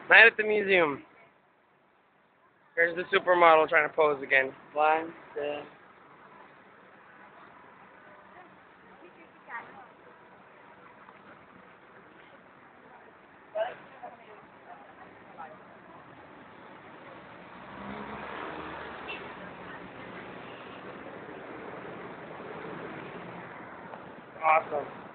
Night at the museum. Here's the supermodel trying to pose again. One, two. Awesome.